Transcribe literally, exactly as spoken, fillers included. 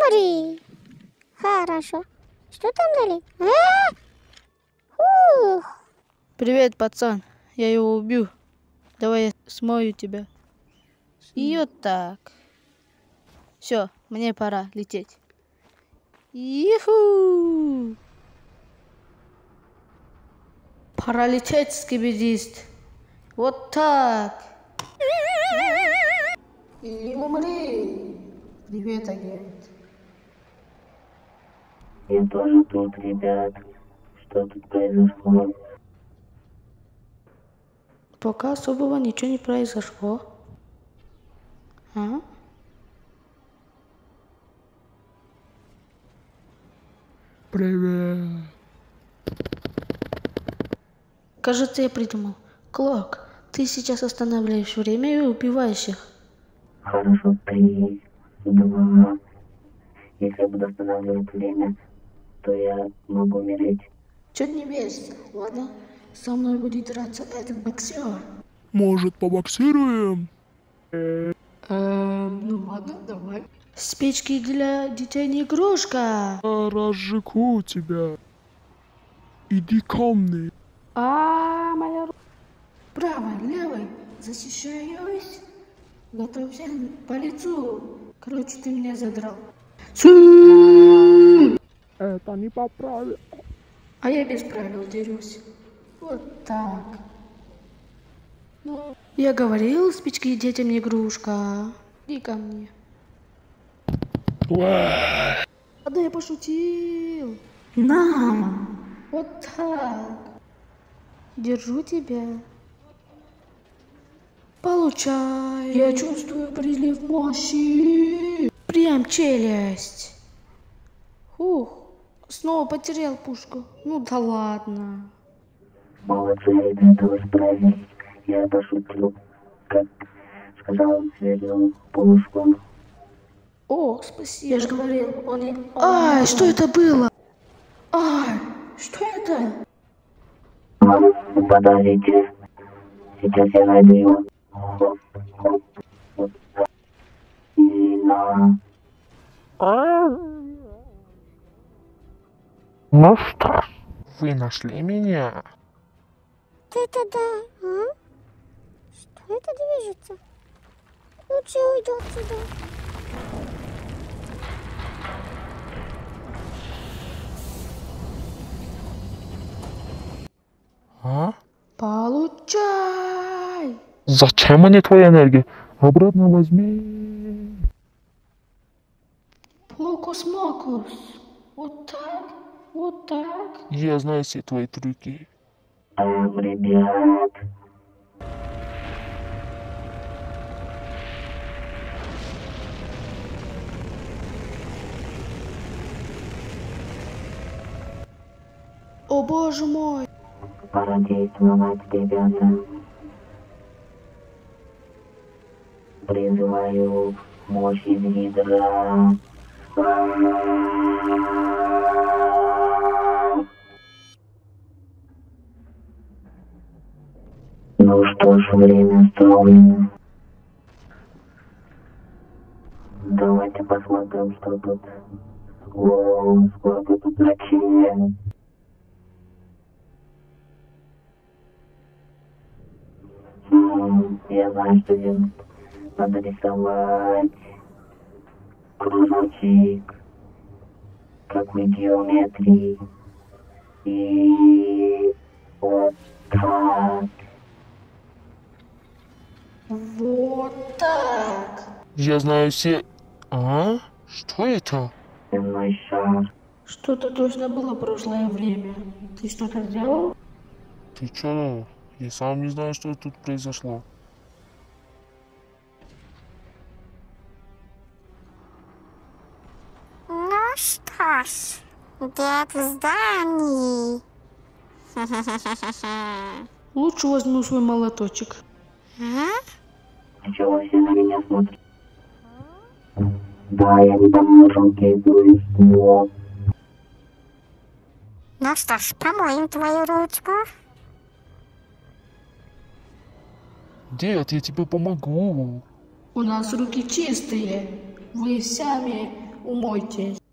Говори. Хорошо. Что там дали? А? Ух. Привет, пацан. Я его убью. Давай я смою тебя. И вот так. Все, мне пора лететь. Иху! Пора лететь, скибидист. Вот так. И умри. Привет, агент. Я тоже тут, ребят. Что тут произошло? Пока особого ничего не произошло. А? Привет. Кажется, я придумал. Клок, ты сейчас останавливаешь время и убиваешь их. Хорошо, три, два. Если я буду останавливать время, то я могу умереть. Чуть не весело, ладно? Со мной будет драться этот боксер. Может, побоксируем? Эм, ну ладно, давай. Спички для детей не игрушка. Я разжигу тебя. Иди ко мне. А, моя рука. Правой, левой. Защищаюсь. Готовься по лицу. Короче, ты меня задрал. Это не по правилам. А я без правил дерусь. Вот так. Ну, я говорил, спички детям не игрушка. Иди ко мне. Да я пошутил. На! Вот так. Держу тебя. Получай. Я чувствую прилив мощи. Прям челюсть. Ух, снова потерял пушку. Ну да ладно. Молодцы, ребята, вы справились. Я пошутил. Как сказал, вернул пушку. О, спасибо. Я же говорил, он не... Ай, что это было? Ай, что это? Подождите. Сейчас я найду его. Хоп, хоп, вот так. И на... Ну что, вы нашли меня? Это да. А? Что это движется? Лучше я уйду отсюда. А? Получай! Зачем мне твоя энергия? Обратно возьми. Фокус-мокус. Вот так, вот так. Я знаю все твои трюки. Эм, ребят. О боже мой! Пора действовать, ребята. Призываю мощь из ядра. Ну что ж, время строено. Давайте посмотрим, что тут. О, сколько тут ночей. Я знаю, что делать. Надо рисовать кружочек, как в геометрии. И вот так. Вот так. Я знаю все... А? Что это? Земной шар. Что-то точно было прошлое время. Ты что-то сделал? Ты чё? Я сам не знаю, что тут произошло. Ну что ж, дед в здании. Лучше возьму свой молоточек. А? Чего все на меня смотрят? Да, я не помню руки и ствол. Ну что ж, помоем твою ручку. Дед, я тебе помогу. У нас руки чистые. Вы сами Умойтесь.